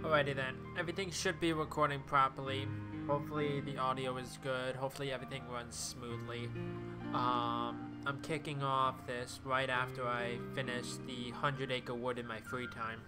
Alrighty then, everything should be recording properly. Hopefully the audio is good. Hopefully everything runs smoothly. I'm kicking off this right after I finish the 100 Acre Wood in my free time.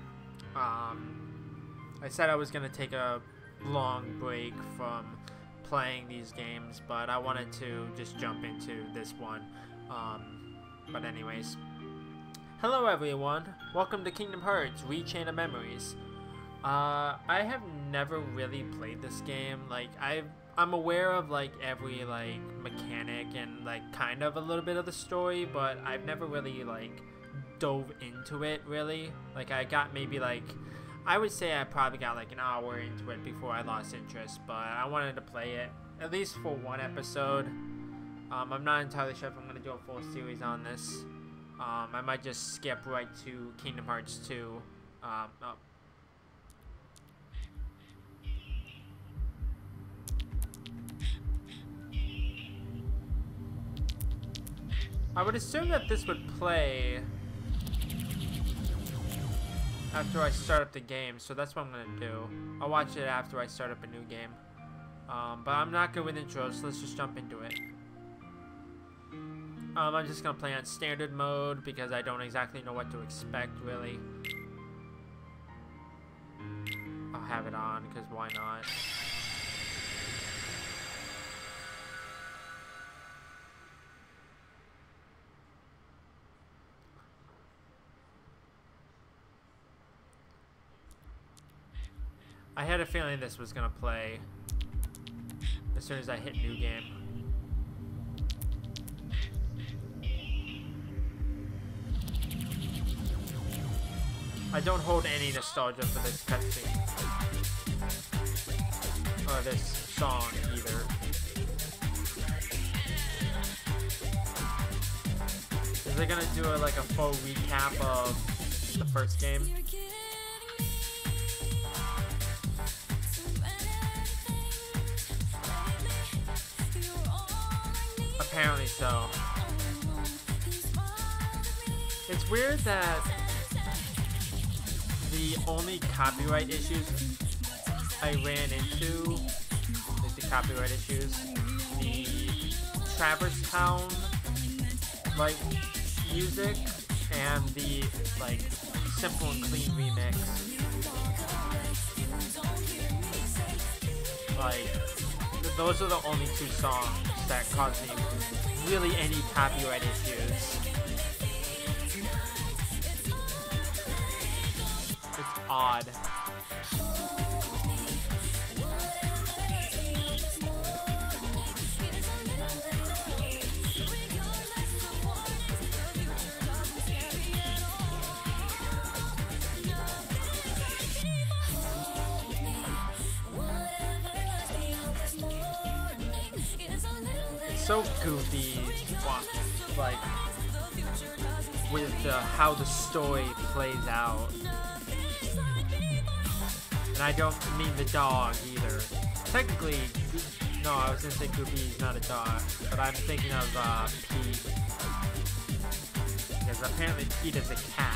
I said I was going to take a long break from playing these games, but I wanted to just jump into this one. But anyways, hello everyone, welcome to Kingdom Hearts Rechain of Memories. I have never really played this game. Like, I'm aware of like every like mechanic and like kind of a little bit of the story, but I've never really like dove into it really. Like, I got maybe like, I would say I probably got like an hour into it before I lost interest, but I wanted to play it at least for one episode. I'm not entirely sure if I'm going to do a full series on this. I might just skip right to Kingdom Hearts 2. I would assume that this would play after I start up the game, so that's what I'm going to do. I'll watch it after I start up a new game. But I'm not good with intros, so let's just jump into it. I'm just going to play on standard mode because I don't exactly know what to expect, really. I'll have it on because why not? I had a feeling this was going to play as soon as I hit new game. I don't hold any nostalgia for this cutscene. Or this song, either. Is they gonna do like a full recap of the first game? Apparently so. It's weird that the only copyright issues I ran into, like the copyright issues, the Traverse Town like music and the like Simple and Clean remix. Like, those are the only two songs that caused me really any copyright issues. It's odd. So goofy, like with how the story plays out, and I don't mean the dog either. Technically, no, I was gonna say Goofy is not a dog, but I'm thinking of Pete, because apparently Pete is a cat.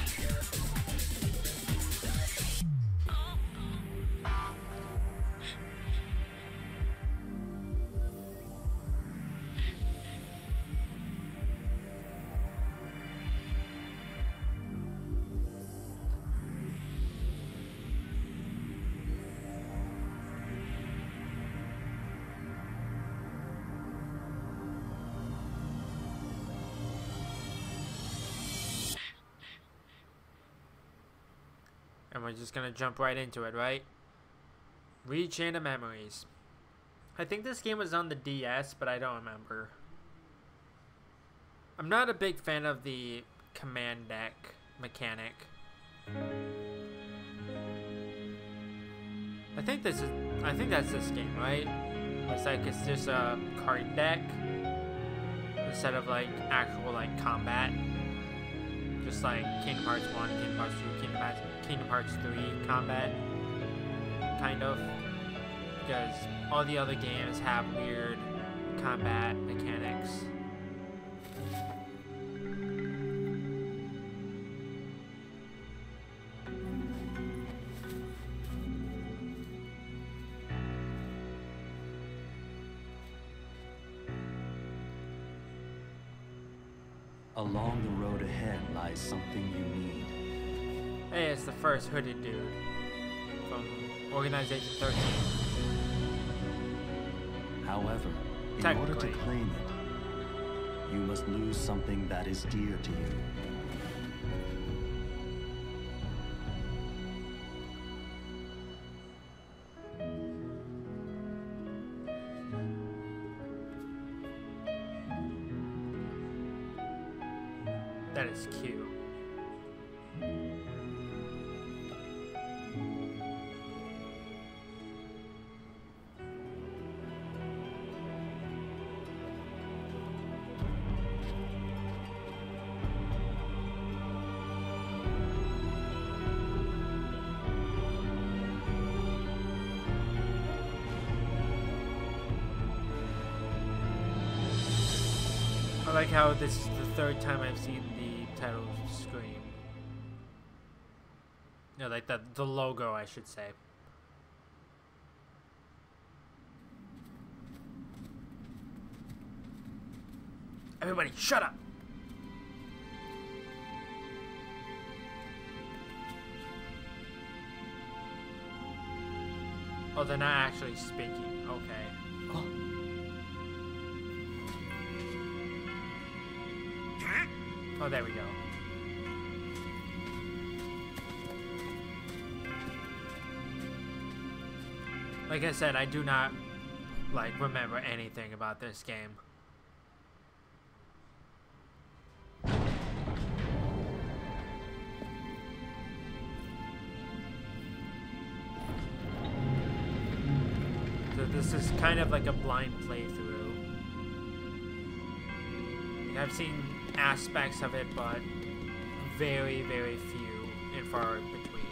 And we're just gonna jump right into it, right? Rechain of Memories. I think this game was on the DS, but I don't remember. I'm not a big fan of the command deck mechanic. I think that's this game, right? It's like it's just a card deck instead of like actual like combat. Just like Kingdom Hearts 1, Kingdom Hearts 2, Kingdom Hearts 3 combat, kind of, because all the other games have weird combat mechanics. Along the road ahead lies something you need. Hey, it's the first hooded dude from Organization 13. However, in order to claim it, you must lose something that is dear to you. That is cute. I like how this is the third time I've seen the title screen. No, like the logo, I should say. Everybody, shut up! Oh, they're not actually speaking. Okay. Oh. Oh, there we go. Like I said, I do not, remember anything about this game. So this is kind of like a blind playthrough. I've seen aspects of it, but very, very few and far between.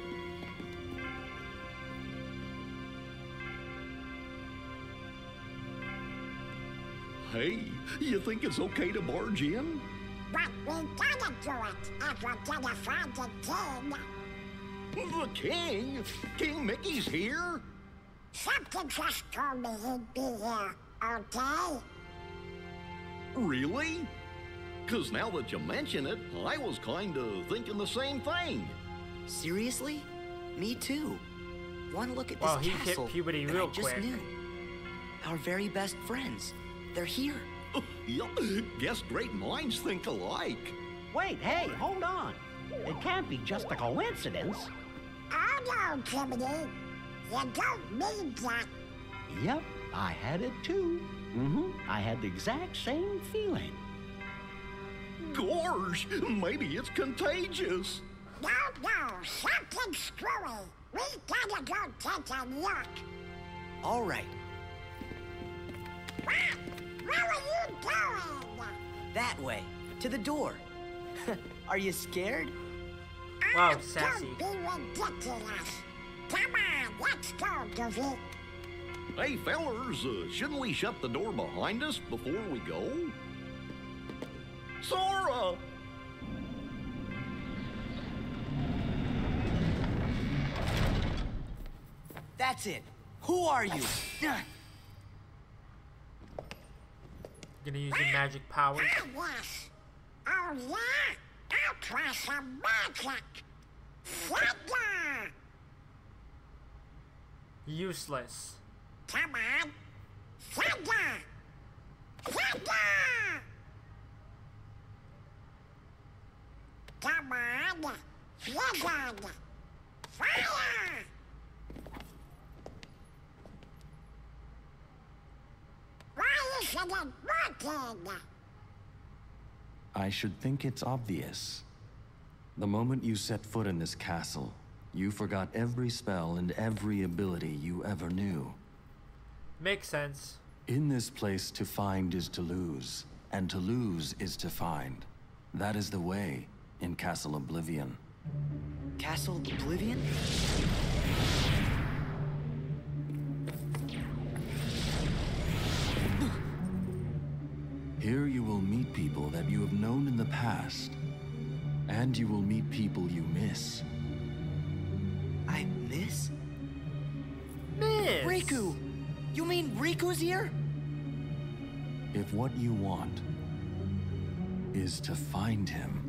Hey, you think it's okay to barge in? But we gotta do it if we're gonna find the king. The king? King Mickey's here? Something just told me he'd be here, okay? Really? 'Cause now that you mention it, I was kinda thinking the same thing. Seriously? Me too. One look at Wow, this he castle, hit puberty and real I just quick. knew. Our very best friends. They're here. Yup, guess great minds think alike. Wait, hey, hold on. It can't be just a coincidence. Oh no, Jiminy. You don't mean that. Yep, I had it too. I had the exact same feeling. Gorge, maybe it's contagious. No, something's screwy. We gotta go take a look. All right, Where are you going? that way, to the door. Are you scared? Wow, Oh, sassy. don't be ridiculous. Come on, let's go, Goofy. Hey, fellers, shouldn't we shut the door behind us before we go? Sora! That's it. Who are you? Gonna use your magic powers. Oh, yes. Oh, yeah? I'll try some magic. Thunder! Useless. Come on. Thunder! Thunder! Come on. Blizzard! Fire! Why isn't it working? I should think it's obvious. The moment you set foot in this castle, you forgot every spell and every ability you ever knew. Makes sense. In this place, to find is to lose, and to lose is to find. That is the way in Castle Oblivion. Castle Oblivion? Here you will meet people that you have known in the past, and you will meet people you miss. I miss? Miss! Riku! You mean Riku's here? If what you want is to find him.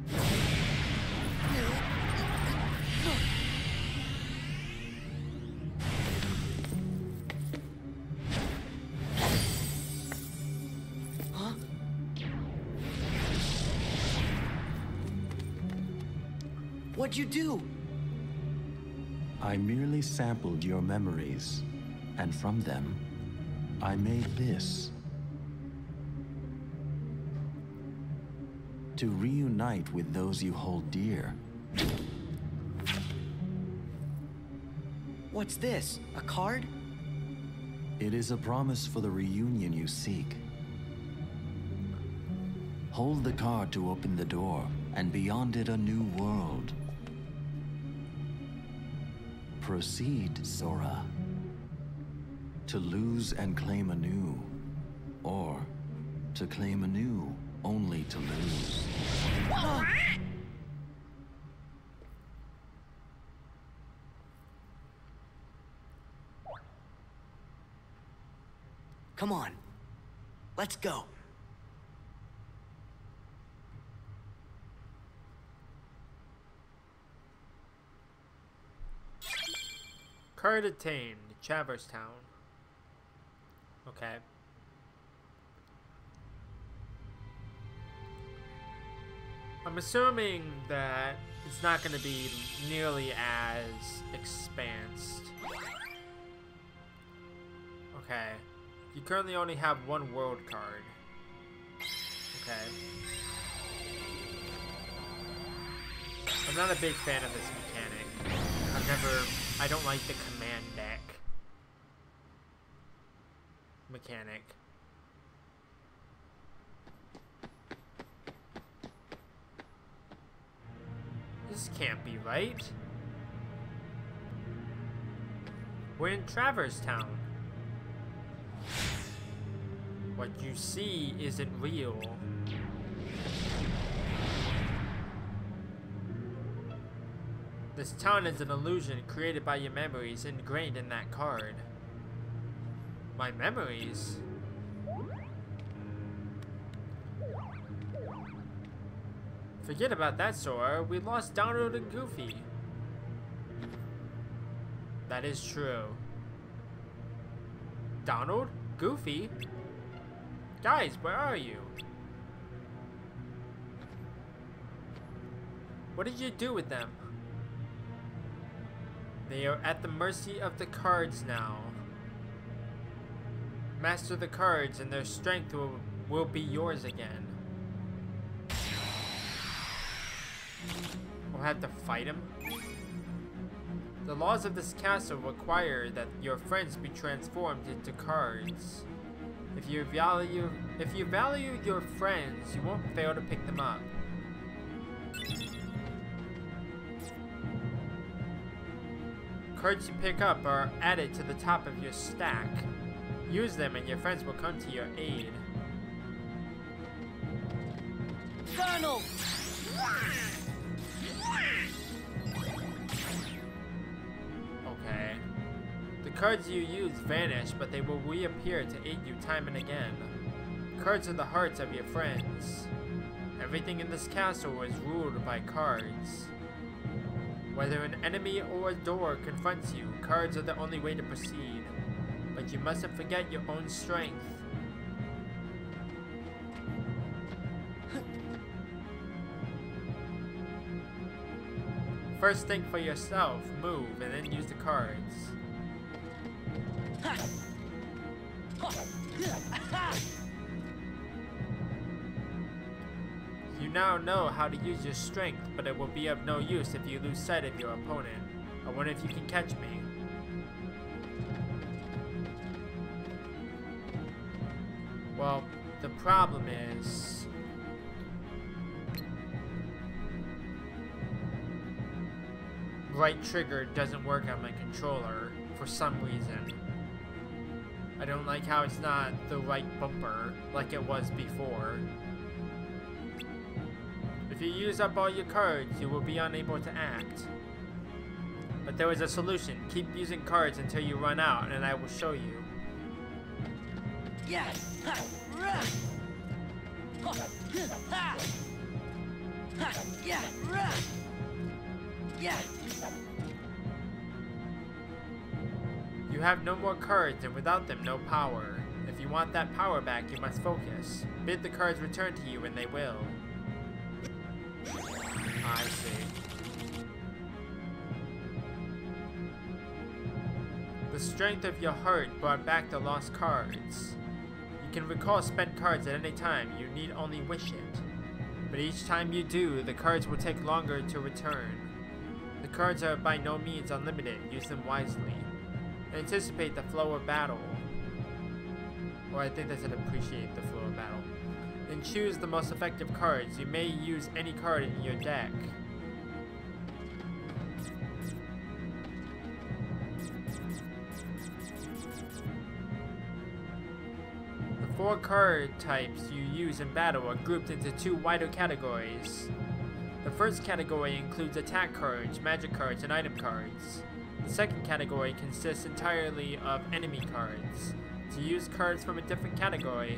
Huh? What'd you do? I merely sampled your memories, and from them, I made this. To reunite with those you hold dear. What's this? A card? It is a promise for the reunion you seek. Hold the card to open the door, and beyond it a new world. Proceed, Sora. To lose and claim anew, or to claim anew only to lose. Come on. Let's go. Card attained. Traverse Town. Okay. I'm assuming that it's not going to be nearly as expansed. Okay. You currently only have one world card. Okay. I'm not a big fan of this mechanic. I don't like the command deck mechanic. This can't be right. We're in Traverse Town. What you see isn't real. This town is an illusion created by your memories ingrained in that card. My memories? Forget about that, Sora. We lost Donald and Goofy. That is true. Donald? Goofy? Guys, where are you? What did you do with them? They are at the mercy of the cards now. Master the cards and their strength will be yours again. We'll have to fight him. The laws of this castle require that your friends be transformed into cards. If you value your friends, you won't fail to pick them up. Cards you pick up are added to the top of your stack. Use them and your friends will come to your aid. Donald! Okay. The cards you use vanish, but they will reappear to aid you time and again. Cards are the hearts of your friends. Everything in this castle is ruled by cards. Whether an enemy or a door confronts you, cards are the only way to proceed. But you mustn't forget your own strength. First think for yourself, move, and then use the cards. You now know how to use your strength, but it will be of no use if you lose sight of your opponent. I wonder if you can catch me. Well, the problem is... right trigger doesn't work on my controller for some reason. I don't like how it's not the right bumper like it was before. If you use up all your cards, you will be unable to act. But there is a solution. Keep using cards until you run out, and I will show you. Yes! You have no more cards, and without them, no power. If you want that power back, you must focus. Bid the cards return to you, and they will. I see. The strength of your heart brought back the lost cards. You can recall spent cards at any time. You need only wish it. But each time you do, the cards will take longer to return. The cards are by no means unlimited. Use them wisely. Anticipate the flow of battle. Or I think they said appreciate the flow of battle. And choose the most effective cards. You may use any card in your deck. The 4 card types you use in battle are grouped into 2 wider categories. The first category includes attack cards, magic cards, and item cards. The second category consists entirely of enemy cards. To use cards from a different category,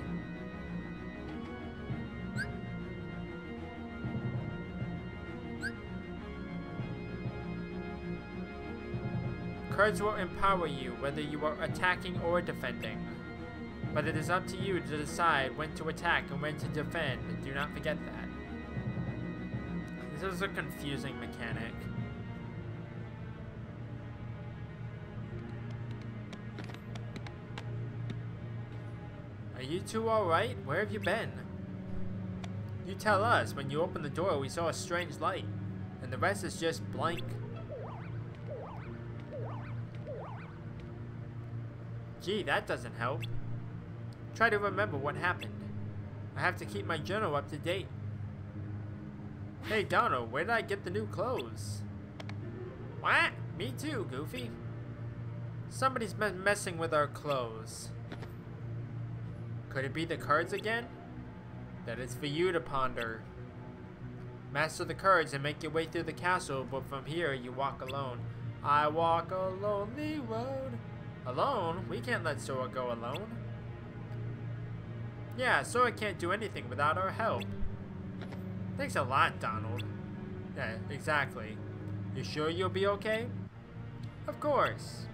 cards will empower you whether you are attacking or defending. But it is up to you to decide when to attack and when to defend. Do not forget that. This is a confusing mechanic. Are you two alright? Where have you been? You tell us. When you opened the door, we saw a strange light. And the rest is just blank. Gee, that doesn't help. Try to remember what happened. I have to keep my journal up to date. Hey Donald, where did I get the new clothes? What? Me too, Goofy. Somebody's been messing with our clothes. Could it be the cards again? That is for you to ponder. Master the cards and make your way through the castle, but from here you walk alone. I walk a lonely road. Alone? We can't let Sora go alone. Yeah, Sora can't do anything without our help. Thanks a lot, Donald. Yeah, exactly. You sure you'll be okay? Of course.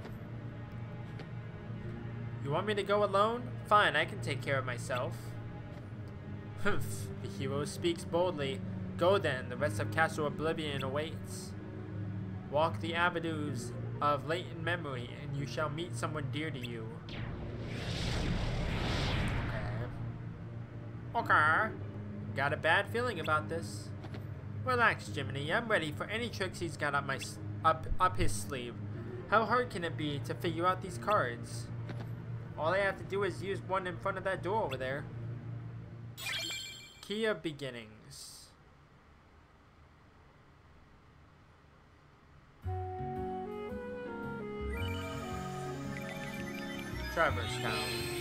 You want me to go alone? Fine, I can take care of myself. Humph, the hero speaks boldly. Go then, the rest of Castle Oblivion awaits. Walk the avenues of latent memory, and you shall meet someone dear to you. Okay. Got a bad feeling about this. Relax, Jiminy. I'm ready for any tricks he's got up his sleeve. How hard can it be to figure out these cards? All I have to do is use one in front of that door over there. Key of Beginnings. Traverse Town.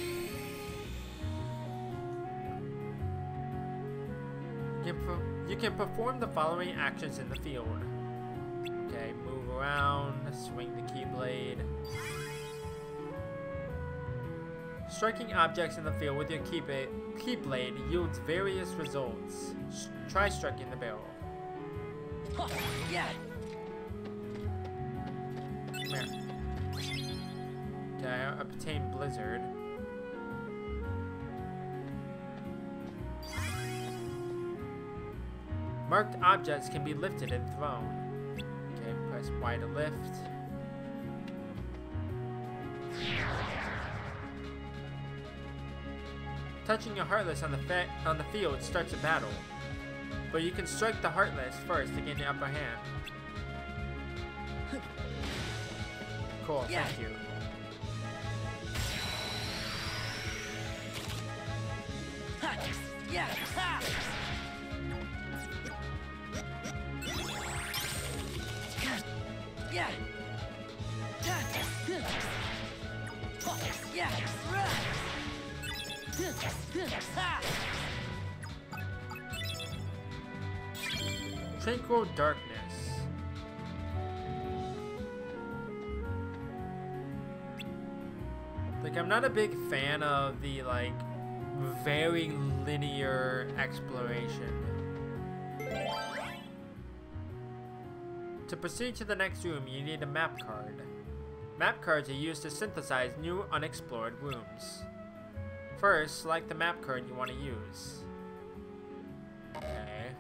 You can perform the following actions in the field. Okay, move around, swing the Keyblade. Striking objects in the field with your Keyblade yields various results. Try striking the barrel. Yeah. Come here. Okay, I obtained Blizzard. Marked objects can be lifted and thrown. Okay, press Y to lift. Touching a Heartless on the field starts a battle, but you can strike the Heartless first to gain the upper hand. Cool, Yeah. thank you. Yeah. Yeah. Tranquil Darkness. Like, I'm not a big fan of the, like, very linear exploration. To proceed to the next room, you need a map card. Map cards are used to synthesize new unexplored rooms. First, select the map card you want to use. Okay.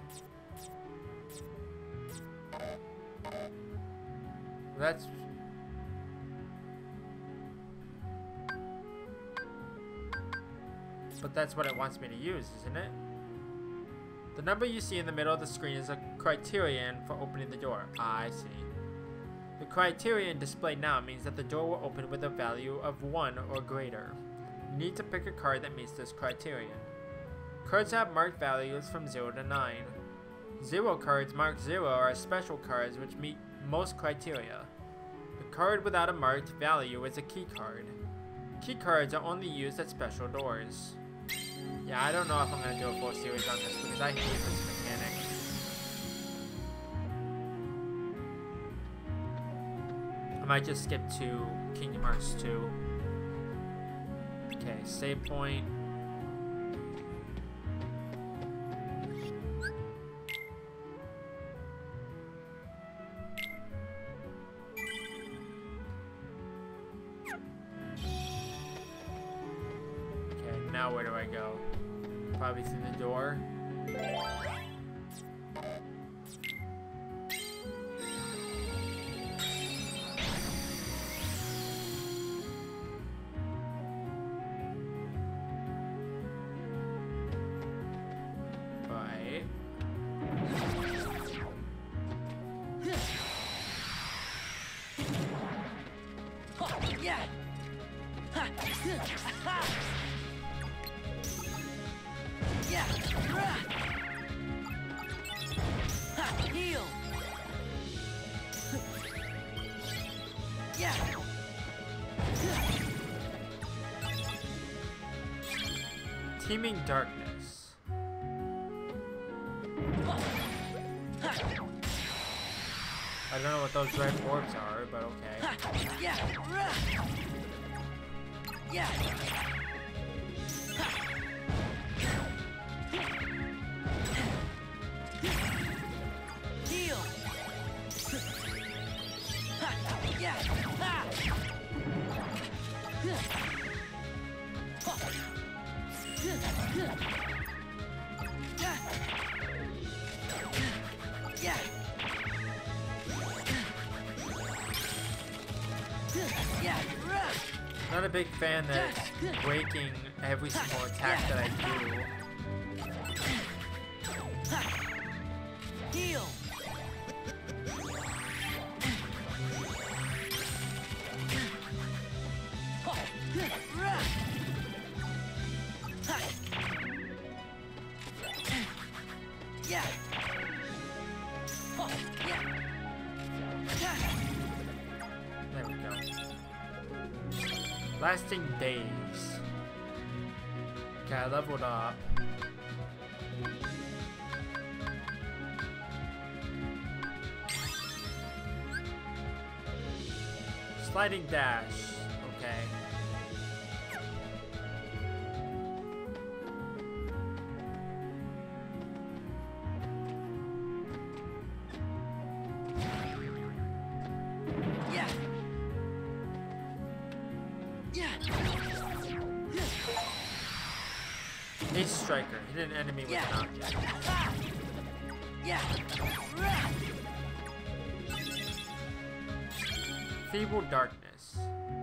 That's... But that's what it wants me to use, isn't it? The number you see in the middle of the screen is a criterion for opening the door. Ah, I see. The criterion displayed now means that the door will open with a value of 1 or greater. You need to pick a card that meets this criterion. Cards have marked values from 0 to 9. 0 cards marked 0 are special cards which meet most criteria. The card without a marked value is a key card. Key cards are only used at special doors. Yeah, I don't know if I'm going to do a full series on this because I hate this mechanic. I might just skip to Kingdom Hearts 2. Okay, save point. Now where do I go? Probably through the door. Right. Yeah. Yeah. Heal. Yeah. Teeming darkness. I don't know what those red orbs are, but okay. Yeah. Yeah. Heal. Yeah. Yeah. Yeah. Not a big fan that's breaking every single attack that I do. Heal. Yeah. There we go. Lasting days. Okay, I leveled up. Sliding dash. Okay. Yeah. Yeah. Ace Striker. Hit an enemy with an object. Yeah. Feeble darkness.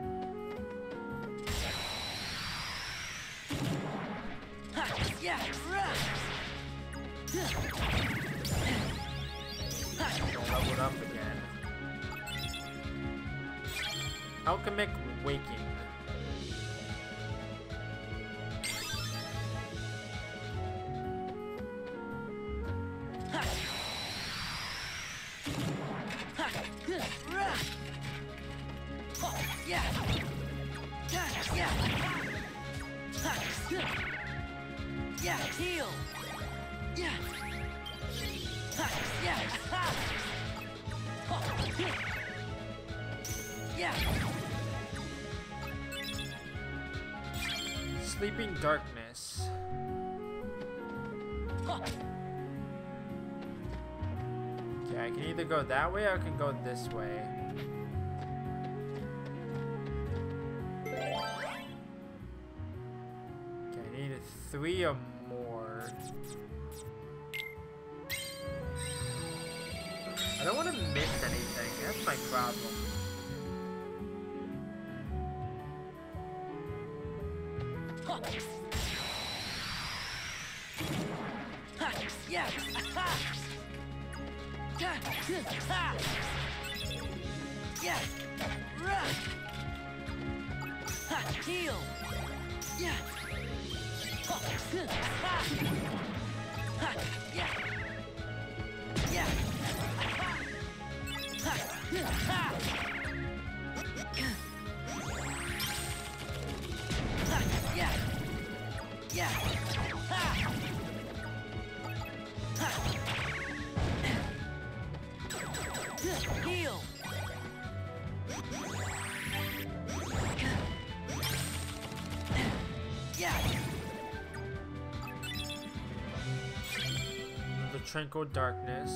Yeah. Leveled up again. Alchemic Waking. Yeah. Yeah. Yeah. Heal. Yeah. Yeah. Sleeping darkness. Okay, I can either go that way or I can go this way. Okay, I need 3 or more. I don't want to miss anything. That's my problem. Heal. Yeah. Heal. The tranquil darkness.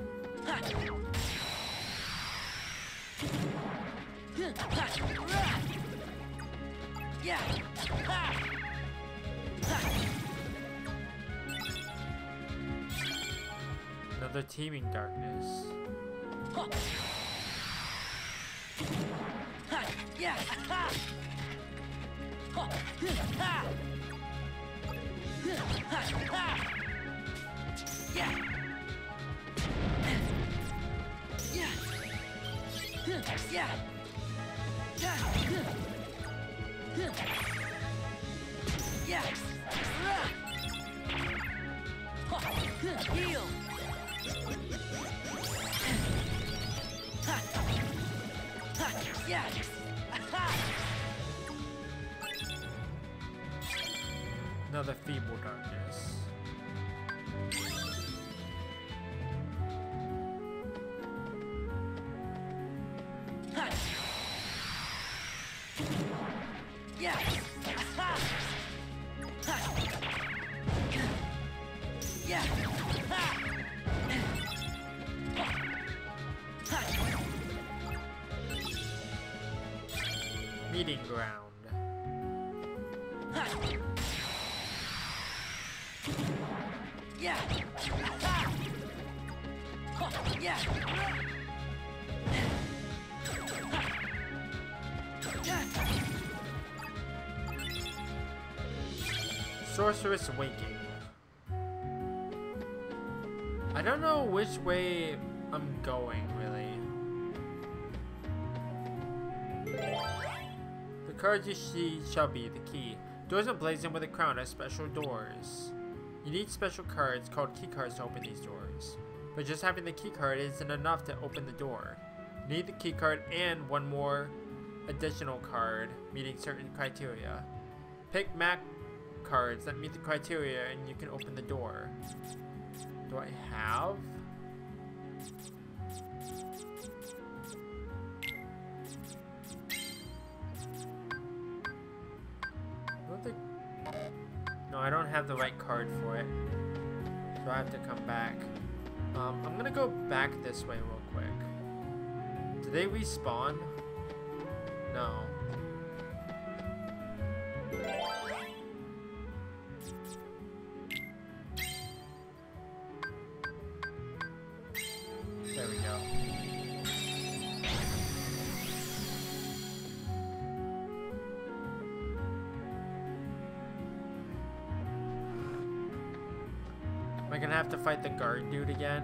Another teeming darkness. Heal. Another feeble darkness. Meeting ground. Sorceress Waking. I don't know which way I'm going, really. The cards you see shall be the key. Doors emblazoned with a crown are special doors. You need special cards called key cards to open these doors. But just having the key card isn't enough to open the door. You need the key card and one more additional card meeting certain criteria. Pick map cards that meet the criteria and you can open the door. Do I have? No, I don't have the right card for it. So I have to come back. I'm gonna go back this way real quick. Do they respawn? No. There we go. Am I gonna have to fight the guard dude again?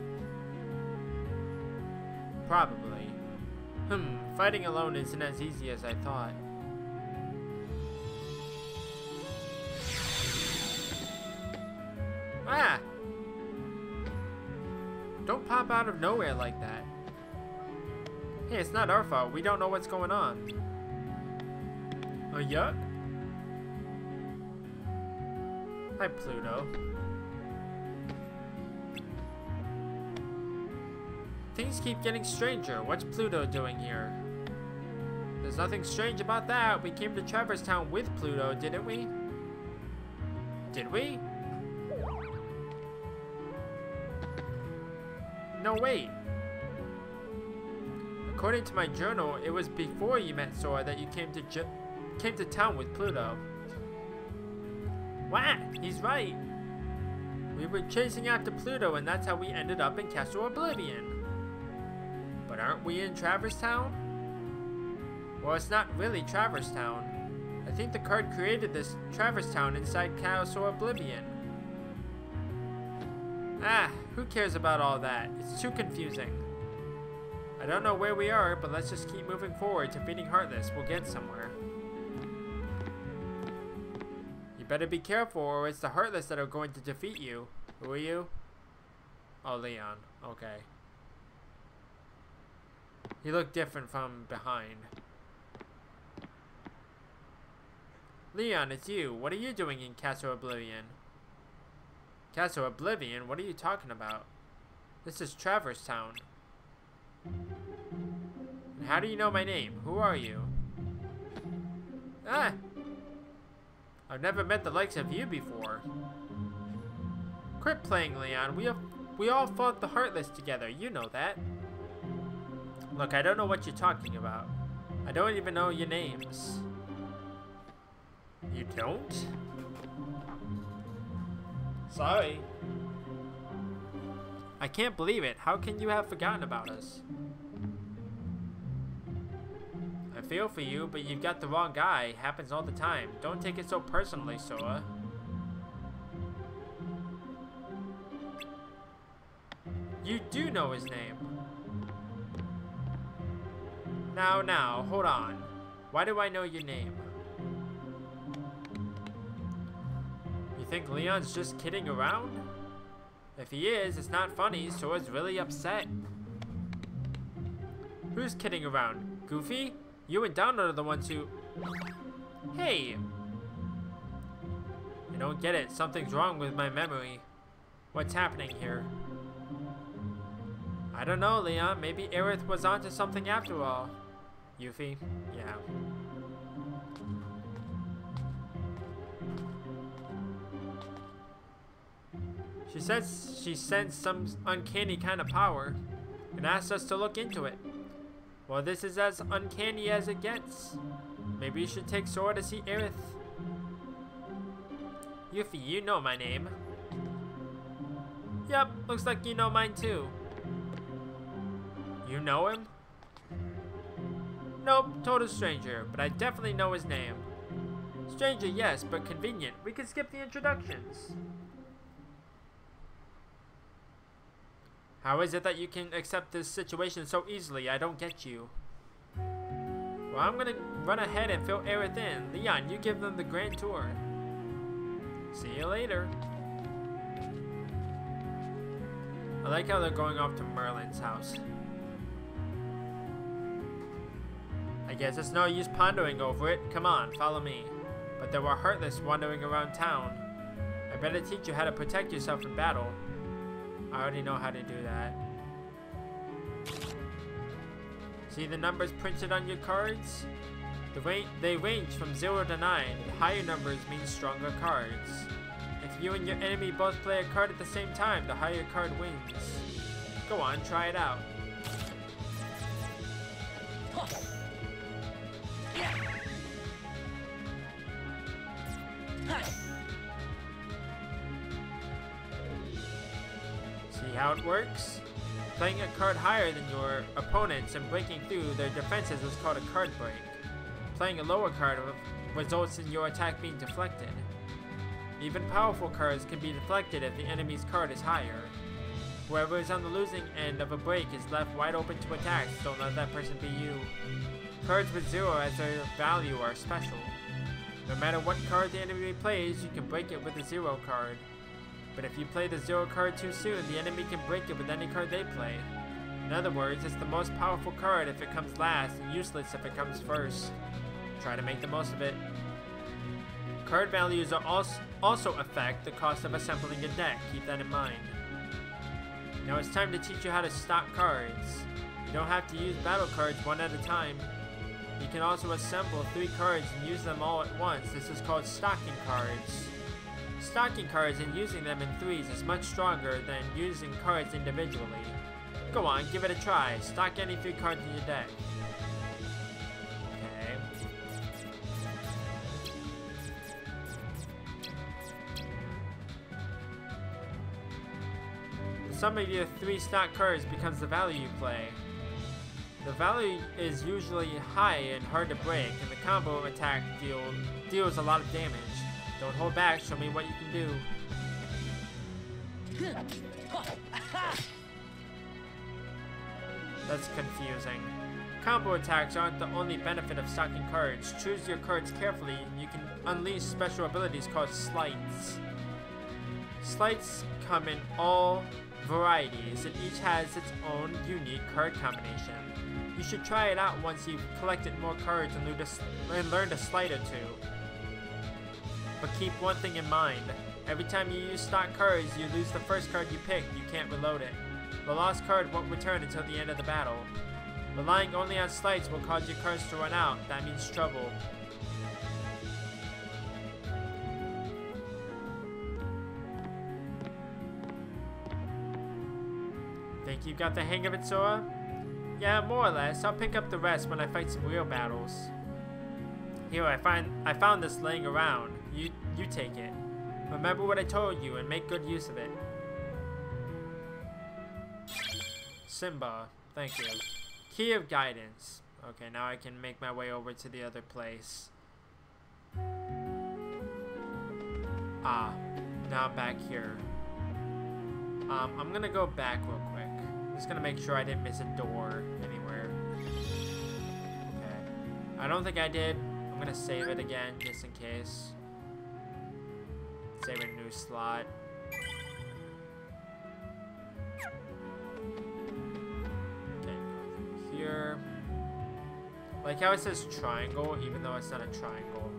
Probably. Fighting alone isn't as easy as I thought. Ah! Don't pop out of nowhere like that. Hey, it's not our fault. We don't know what's going on. Oh, yuck. Hi, Pluto. Things keep getting stranger. What's Pluto doing here? There's nothing strange about that. We came to Traverse Town with Pluto, didn't we? Did we? No, wait. According to my journal, it was before you met Sora that you came to town with Pluto. What? He's right. We were chasing after Pluto, and that's how we ended up in Castle Oblivion. But aren't we in Traverse Town? Well, it's not really Traverse Town. I think the card created this Traverse Town inside Castle Oblivion. Ah, who cares about all that? It's too confusing. I don't know where we are, but let's just keep moving forward. Defeating Heartless, we'll get somewhere. You better be careful, or it's the Heartless that are going to defeat you. Who are you? Oh, Leon. Okay. You look different from behind. Leon, it's you. What are you doing in Castle Oblivion? Castle Oblivion? What are you talking about? This is Traverse Town. And how do you know my name? Who are you? Ah! I've never met the likes of you before. Quit playing, Leon. We all fought the Heartless together. You know that. Look, I don't know what you're talking about. I don't even know your names. You don't? Sorry. I can't believe it. How can you have forgotten about us? I feel for you, but you've got the wrong guy. Happens all the time. Don't take it so personally, Sora. You do know his name. Now, hold on. Why do I know your name? You think Leon's just kidding around? If he is, it's not funny. Sora's really upset. Who's kidding around? Goofy? You and Donald are the ones who... Hey! I don't get it. Something's wrong with my memory. What's happening here? I don't know, Leon. Maybe Aerith was onto something after all. Yuffie? Yeah. She says she sensed some uncanny kind of power and asked us to look into it. Well, this is as uncanny as it gets. Maybe you should take Sora to see Aerith. Yuffie, you know my name. Yep, looks like you know mine too. You know him? Nope, total stranger, but I definitely know his name. Stranger, yes, but convenient. We can skip the introductions. How is it that you can accept this situation so easily? I don't get you. Well, I'm gonna run ahead and fill Aerith in. Leon, you give them the grand tour. See you later. I like how they're going off to Merlin's house. I guess it's no use pondering over it. Come on, follow me. But there were Heartless wandering around town. I better teach you how to protect yourself in battle. I already know how to do that. See the numbers printed on your cards? They range from 0 to 9. The higher numbers mean stronger cards. If you and your enemy both play a card at the same time, the higher card wins. Go on, try it out. See how it works? Playing a card higher than your opponents and breaking through their defenses is called a card break. Playing a lower card results in your attack being deflected. Even powerful cards can be deflected if the enemy's card is higher. Whoever is on the losing end of a break is left wide open to attacks. Don't let that person be you. Cards with 0 as their value are special. No matter what card the enemy plays, you can break it with a 0 card. But if you play the 0 card too soon, the enemy can break it with any card they play. In other words, it's the most powerful card if it comes last, and useless if it comes first. Try to make the most of it. Card values are also affect the cost of assembling a deck. Keep that in mind. Now it's time to teach you how to stock cards. You don't have to use battle cards one at a time. You can also assemble 3 cards and use them all at once. This is called stocking cards. Stocking cards and using them in threes is much stronger than using cards individually. Go on, give it a try. Stock any 3 cards in your deck. Okay. The sum of your 3 stock cards becomes the value you play. The value is usually high and hard to break, and the combo attack deals a lot of damage. Don't hold back, show me what you can do. That's confusing. Combo attacks aren't the only benefit of stocking cards. Choose your cards carefully and you can unleash special abilities called slights. Slights come in all varieties and each has its own unique card combination. You should try it out once you've collected more cards and learned a slight or two. But keep one thing in mind. Every time you use stock cards, you lose the first card you picked. You can't reload it. The lost card won't return until the end of the battle. Relying only on slights will cause your cards to run out. That means trouble. Think you got the hang of it, Sora? Yeah, more or less. I'll pick up the rest when I fight some real battles. Here, I found this laying around. You take it. Remember what I told you and make good use of it. Simba, thank you. Key of Guidance. Okay, now I can make my way over to the other place. Ah, now I'm back here. I'm gonna go back real quick. I'm just gonna make sure I didn't miss a door anywhere. Okay. I don't think I did. I'm gonna save it again, just in case. Save a new slot. Okay, go here. Like how it says triangle, even though it's not a triangle.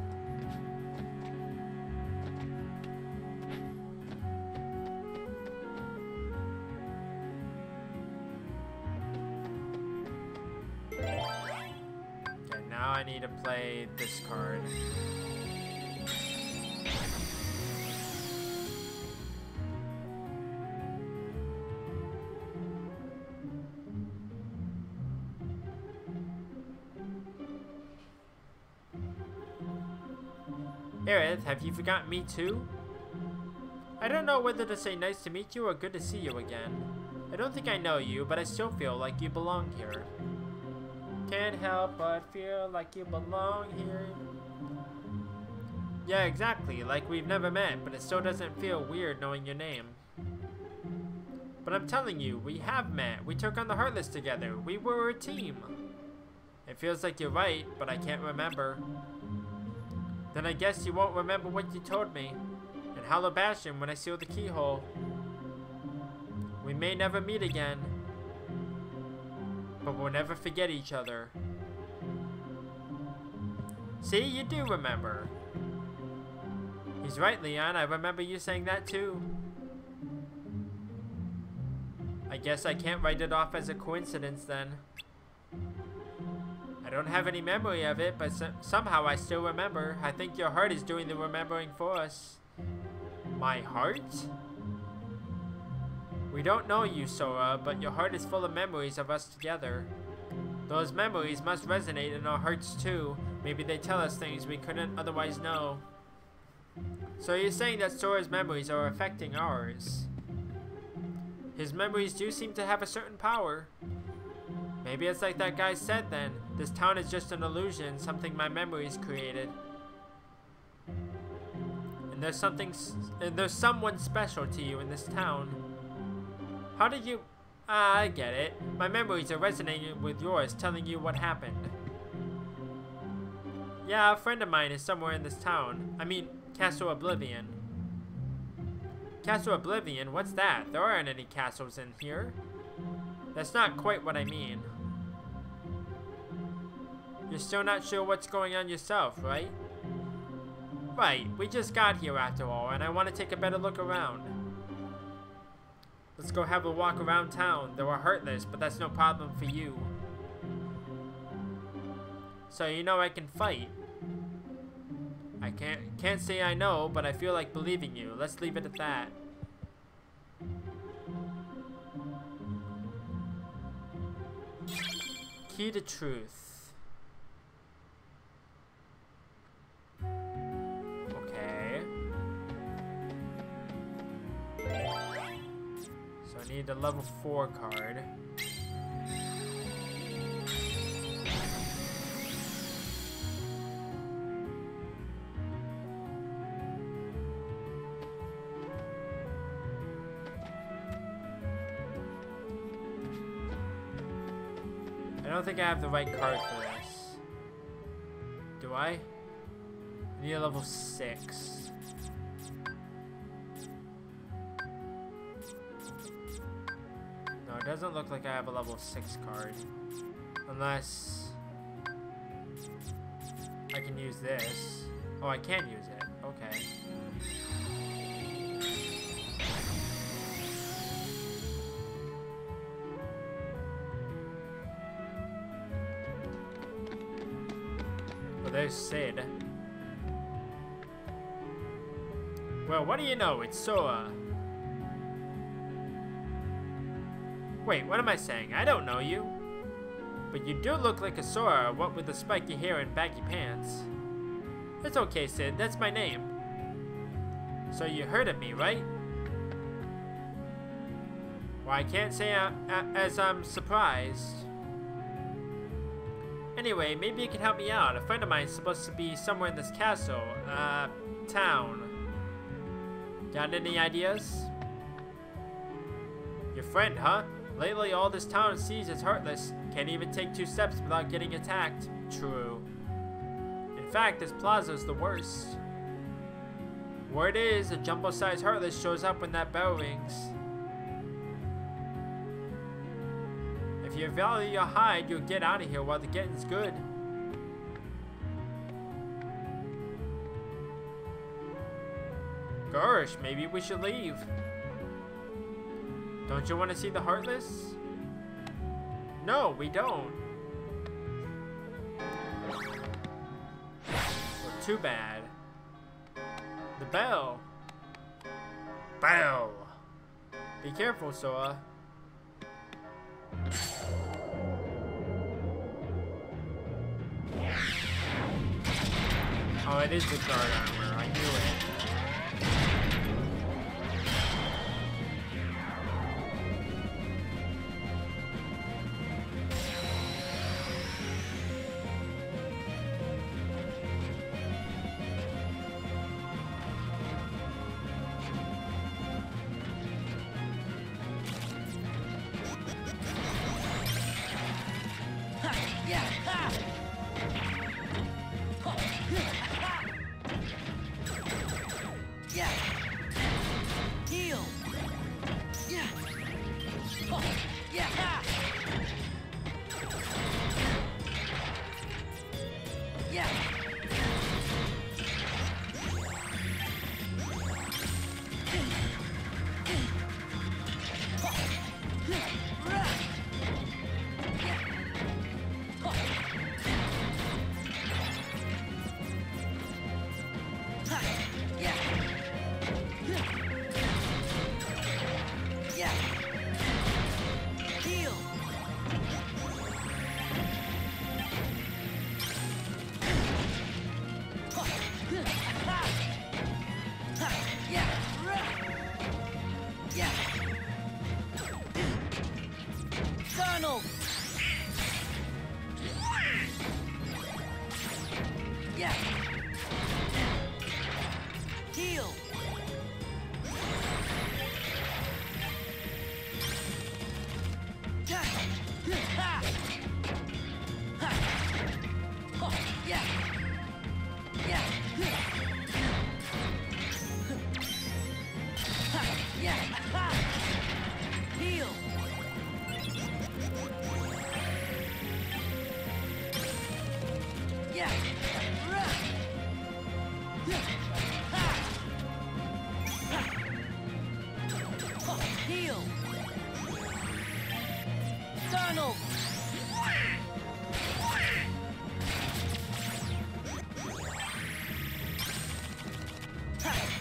Okay, now I need to play this card. Aerith, have you forgotten me too? I don't know whether to say nice to meet you or good to see you again. I don't think I know you, but I still feel like you belong here. Can't help but feel like you belong here. Yeah, exactly, like we've never met, but it still doesn't feel weird knowing your name. But I'm telling you, we have met. We took on the Heartless together. We were a team. It feels like you're right, but I can't remember. Then I guess you won't remember what you told me. In Hollow Bastion when I sealed the keyhole. We may never meet again. But we'll never forget each other. See, you do remember. He's right, Leon. I remember you saying that too. I guess I can't write it off as a coincidence then. I don't have any memory of it, but somehow I still remember. I think your heart is doing the remembering for us. My heart? We don't know you, Sora, but your heart is full of memories of us together. Those memories must resonate in our hearts too. Maybe they tell us things we couldn't otherwise know. So you're saying that Sora's memories are affecting ours? His memories do seem to have a certain power. Maybe it's like that guy said then. This town is just an illusion, something my memories created. And there's someone special to you in this town. How did you... I get it. My memories are resonating with yours, telling you what happened. Yeah, a friend of mine is somewhere in this town. I mean, Castle Oblivion. Castle Oblivion? What's that? There aren't any castles in here. That's not quite what I mean. You're still not sure what's going on yourself, right? Right, we just got here after all, and I want to take a better look around. Let's go have a walk around town. They were Heartless, but that's no problem for you. So you know I can fight. I can't say I know, but I feel like believing you. Let's leave it at that. Key to truth. Okay. So I need a level 4 card. I don't think I have the right card for this. Do I? I need a level 6. No, it doesn't look like I have a level 6 card. Unless I can use this. Oh, I can use it. Okay. Well, there's Sid. Well, what do you know? It's Sora. Wait, what am I saying? I don't know you. But you do look like a Sora, what with the spiky hair and baggy pants. It's okay, Sid. That's my name. So you heard of me, right? Well, I can't say as I'm surprised. Anyway, maybe you can help me out. A friend of mine is supposed to be somewhere in this castle, town. Got any ideas? Your friend, huh? Lately, all this town sees is heartless. Can't even take 2 steps without getting attacked. True. In fact, this plaza's the worst. Word is, a jumbo-sized heartless shows up when that bell rings. If you value your hide, you'll get out of here while the getting's good. Gosh, maybe we should leave. Don't you want to see the Heartless? No, we don't. Well, too bad. The bell. Bell. Be careful, Sora. Oh, it is the guard armor. I knew it.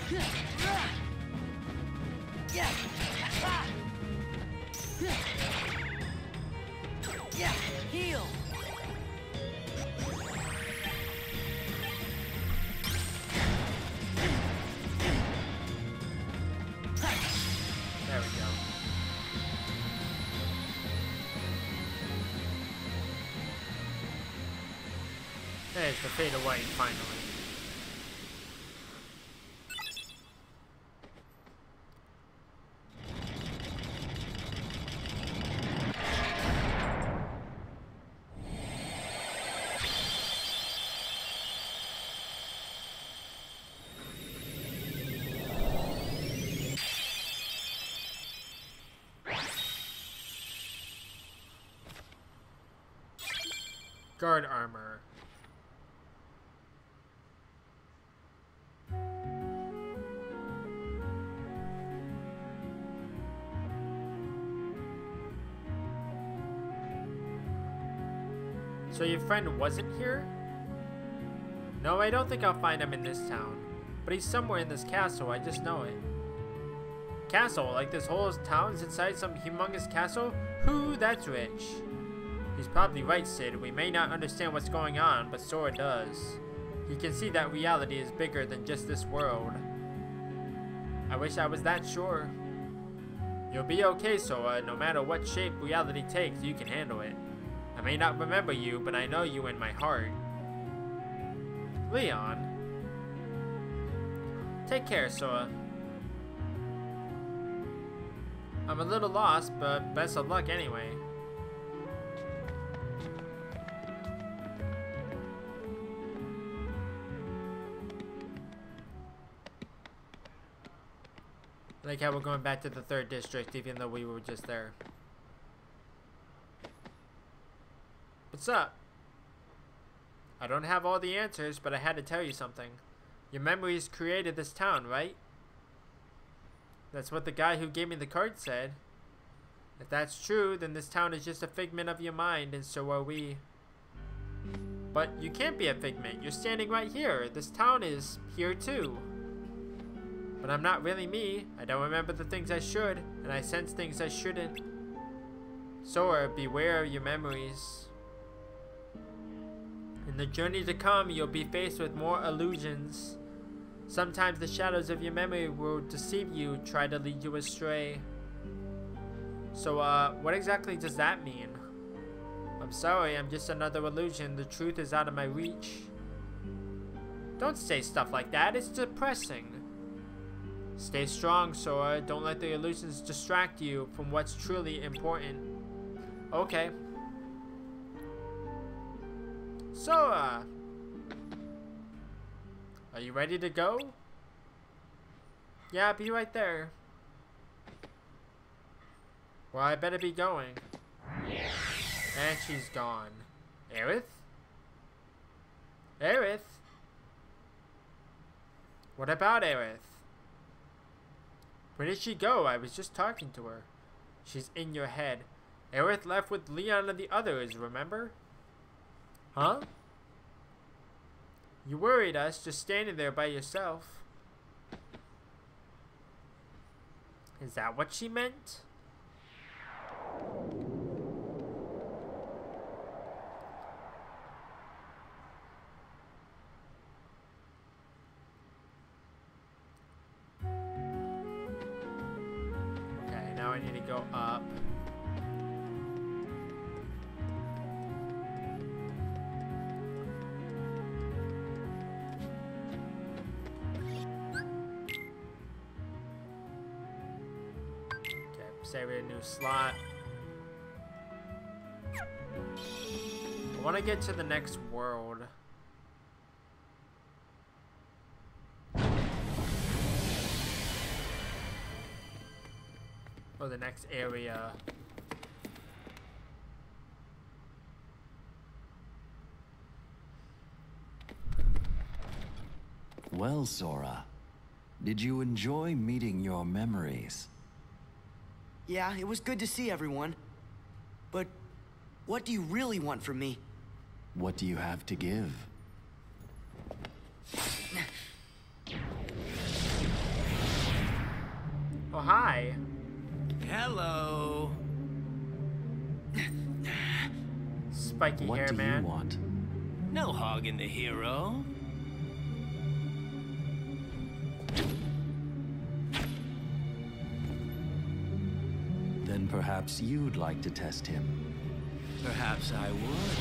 Yeah, heal. There we go. There's the fade away finally. Guard armor. So your friend wasn't here? No, I don't think I'll find him in this town. But he's somewhere in this castle, I just know it. Castle? Like this whole town's inside some humongous castle? Who? That's rich. He's probably right, Sid. We may not understand what's going on, but Sora does. He can see that reality is bigger than just this world. I wish I was that sure. You'll be okay, Sora. No matter what shape reality takes, you can handle it. I may not remember you, but I know you in my heart. Leon. Take care, Sora. I'm a little lost, but best of luck anyway. Like how we're going back to the 3rd district, even though we were just there. What's up? I don't have all the answers, but I had to tell you something. Your memories created this town, right? That's what the guy who gave me the card said. If that's true, then this town is just a figment of your mind, and so are we. But you can't be a figment. You're standing right here. This town is here too. But I'm not really me. I don't remember the things I should, and I sense things I shouldn't. Sora, beware of your memories. In the journey to come, you'll be faced with more illusions. Sometimes the shadows of your memory will deceive you, try to lead you astray. So, what exactly does that mean? I'm sorry, I'm just another illusion. The truth is out of my reach. Don't say stuff like that, it's depressing. Stay strong, Sora. Don't let the illusions distract you from what's truly important. Okay. Sora! Are you ready to go? Yeah, be right there. Well, I better be going. And she's gone. Aerith? Aerith? What about Aerith? Where did she go? I was just talking to her. She's in your head. Aerith left with Leon and the others, remember? Huh? You worried us just standing there by yourself. Is that what she meant? Okay, now I need to go up. Save a new slot. I want to get to the next world. Or the next area. Well, Sora, did you enjoy meeting your memories? Yeah, it was good to see everyone. But what do you really want from me? What do you have to give? Hi. Hello. Spiky What hair do man. you want? No hogging the hero. Then perhaps you'd like to test him. Perhaps I would.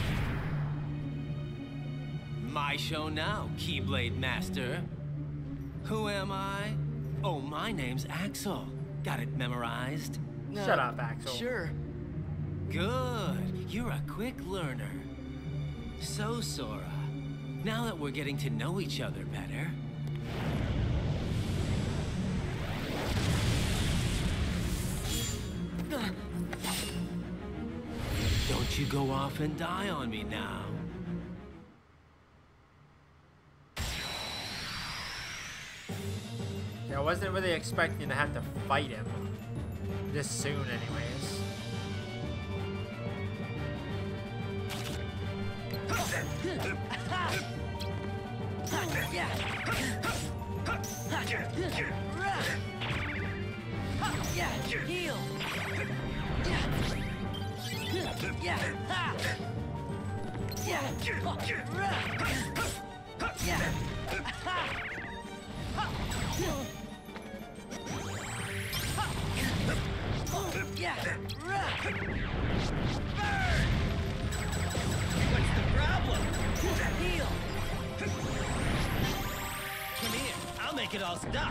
My show now, Keyblade Master. Who am I? Oh, my name's Axel. Got it memorized? Shut up, Axel. Sure. Good. You're a quick learner. So, Sora, now that we're getting to know each other better... Don't you go off and die on me now. Yeah, I wasn't really expecting to have to fight him this soon anyways. Heal! What's the problem? Heal! Come here, I'll make it all stop.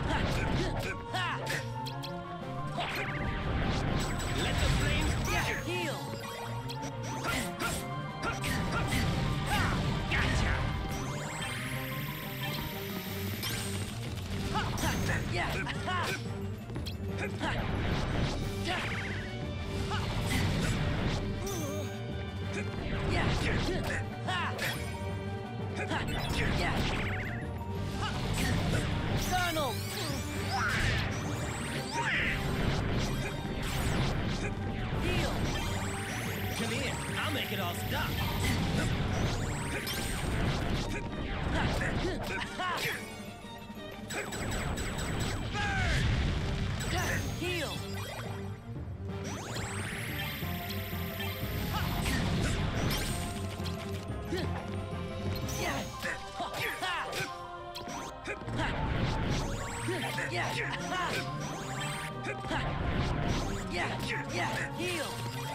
Let the flames heal! Gotcha! Donald! Heal! Come here, I'll make it all stop. Burn! Heal! Heal!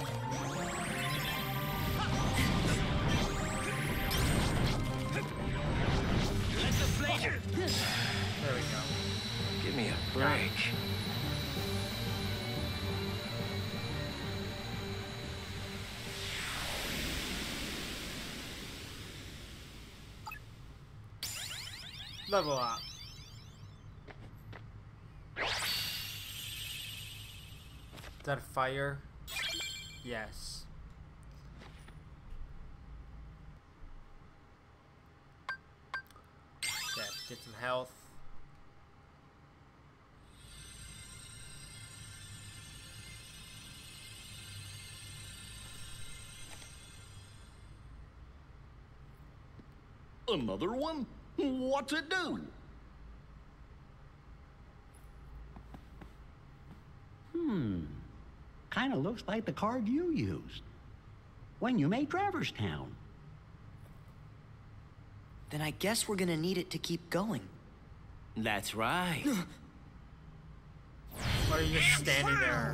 Let the flame... There we go. Give me a break. Level up. Is that fire? Yes. Yeah, get some health. Another one? What's it do? Kinda looks like the card you used when you made Traverse Town. Then I guess we're gonna need it to keep going. That's right. Why are you just standing there?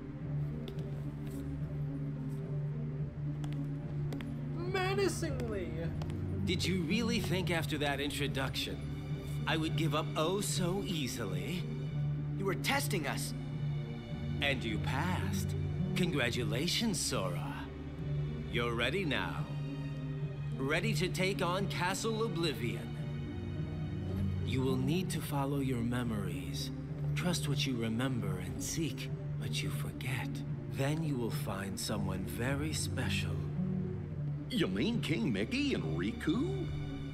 Menacingly. Did you really think after that introduction I would give up oh so easily? You were testing us. And you passed. Congratulations, Sora. You're ready now. Ready to take on Castle Oblivion. You will need to follow your memories. Trust what you remember and seek what you forget. Then you will find someone very special. You mean King Mickey and Riku?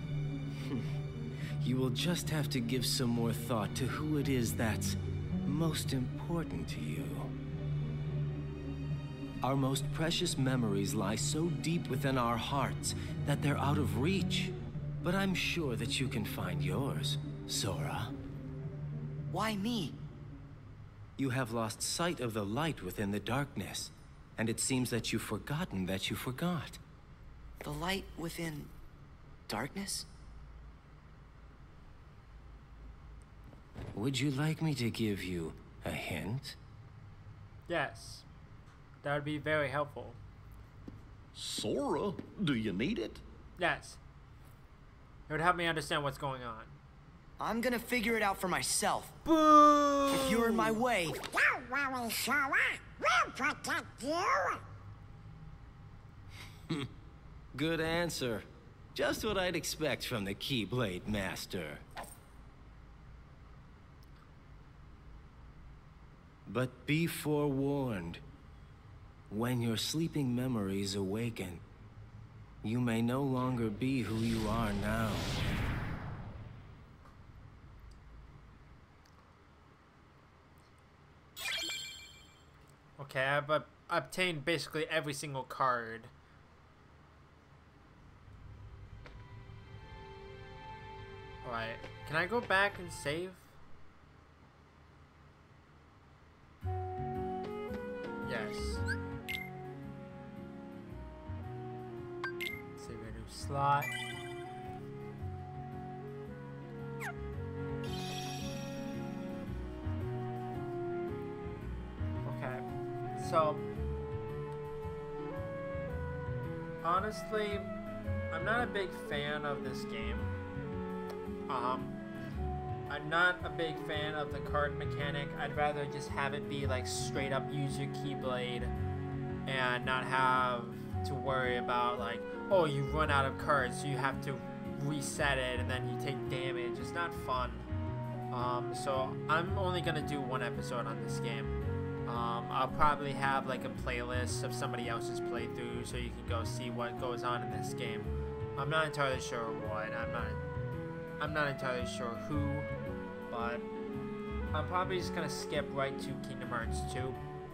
You will just have to give some more thought to who it is that's most important to you. Our most precious memories lie so deep within our hearts that they're out of reach. But I'm sure that you can find yours, Sora. Why me? You have lost sight of the light within the darkness, and it seems that you've forgotten that you forgot. The light within darkness? Would you like me to give you a hint? Yes. That would be very helpful. Sora, do you need it? Yes. It would help me understand what's going on. I'm gonna figure it out for myself. Boo! If you're in my way, Don't worry, Sora. We'll protect you. Good answer. Just what I'd expect from the Keyblade Master. But be forewarned. When your sleeping memories awaken, you may no longer be who you are now. Okay, I've obtained basically every single card. Alright, can I go back and save? Yes. Save a new slot. Okay, so honestly, I'm not a big fan of this game. I'm not a big fan of the card mechanic. I'd rather just have it be like straight up use your Keyblade and not have to worry about like, oh, you run out of cards, so you have to reset it and then you take damage. It's not fun. So I'm only gonna do one episode on this game. I'll probably have like a playlist of somebody else's playthrough so you can go see what goes on in this game. I'm not entirely sure what. I'm not entirely sure who, but I'm probably just gonna skip right to Kingdom Hearts 2.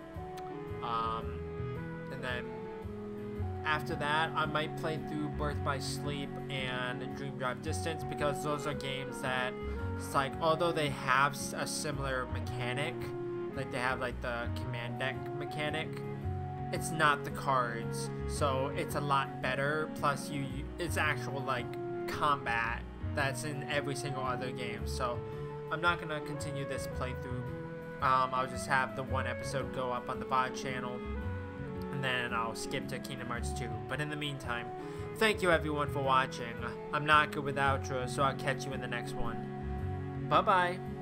And then after that, I might play through Birth by Sleep and Dream Drive Distance, because those are games that it's like, although they have a similar mechanic, like they have like the command deck mechanic, it's not the cards, so it's a lot better. Plus, it's actual like combat that's in every single other game. So I'm not gonna continue this playthrough. I'll just have the one episode go up on the VOD channel, and then I'll skip to Kingdom Hearts 2. But in the meantime, thank you everyone for watching. I'm not good with outros, so I'll catch you in the next one. Bye bye.